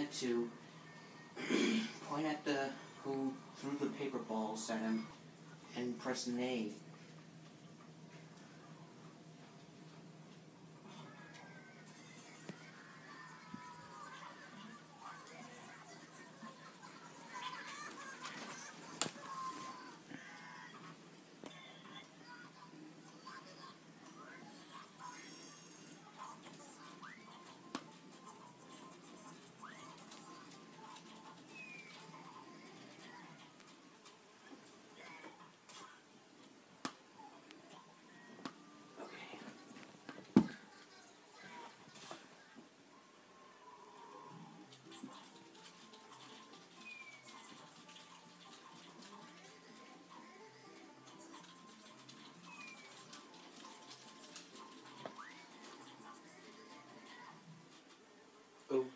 meant to point at the who threw the paper balls at him and press an A. Oh.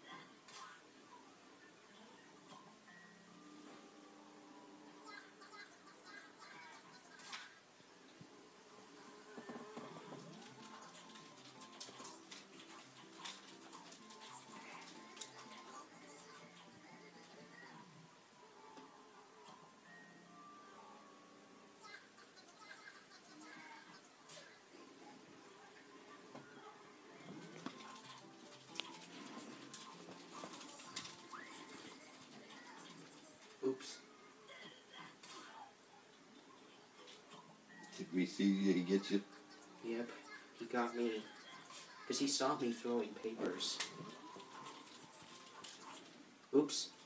Oops. Did we see he get you? Yep, he got me. Because he saw me throwing papers. Oops.